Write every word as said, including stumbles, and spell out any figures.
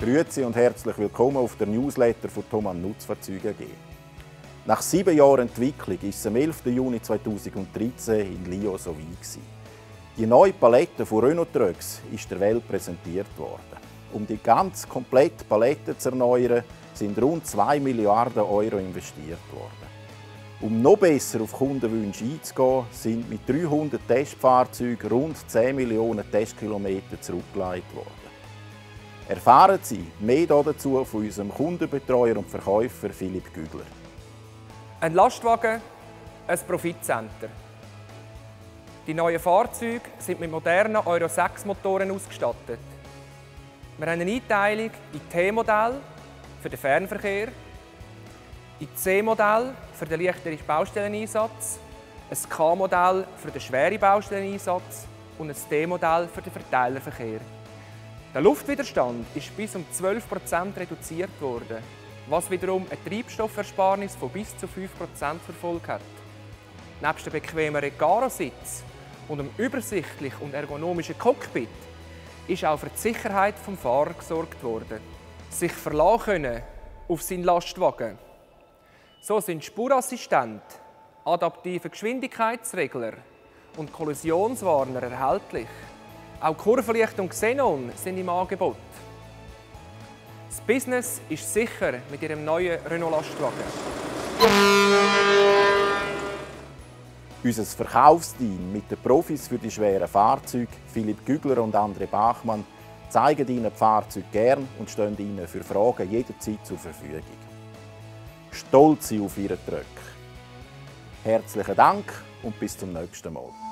Grüezi und herzlich willkommen auf der Newsletter von Thomann Nutzfahrzeuge A G. Nach sieben Jahren Entwicklung war es am elften Juni zweitausenddreizehn in Lyon so weit. Die neue Palette von Renault Trucks ist der Welt präsentiert worden. Um die ganz komplette Palette zu erneuern, sind rund zwei Milliarden Euro investiert worden. Um noch besser auf Kundenwünsche einzugehen, sind mit dreihundert Testfahrzeugen rund zehn Millionen Testkilometer zurückgelegt worden. Erfahren Sie mehr dazu von unserem Kundenbetreuer und Verkäufer Philipp Gügler. Ein Lastwagen, ein Profitcenter. Die neuen Fahrzeuge sind mit modernen Euro sechs Motoren ausgestattet. Wir haben eine Einteilung in T-Modell für den Fernverkehr, in C-Modell für den leichteren Baustelleneinsatz, ein K-Modell für den schweren Baustelleneinsatz und ein D-Modell für den Verteilerverkehr. Der Luftwiderstand ist bis um zwölf Prozent reduziert worden, was wiederum eine Treibstoffersparnis von bis zu fünf Prozent zur Folge hat. Neben dem bequemen Recaro-Sitz und einem übersichtlichen und ergonomischen Cockpit ist auch für die Sicherheit des Fahrers gesorgt worden. Sich verlassen können auf seinen Lastwagen. So sind Spurassistent, adaptive Geschwindigkeitsregler und Kollisionswarner erhältlich. Auch Kurvenlicht und Xenon sind im Angebot. Das Business ist sicher mit Ihrem neuen Renault Lastwagen. Unser Verkaufsteam mit den Profis für die schweren Fahrzeuge, Philipp Gügler und André Bachmann, zeigen Ihnen die Fahrzeuge gern und stehen Ihnen für Fragen jederzeit zur Verfügung. Stolz Sie auf Ihren Truck. Herzlichen Dank und bis zum nächsten Mal.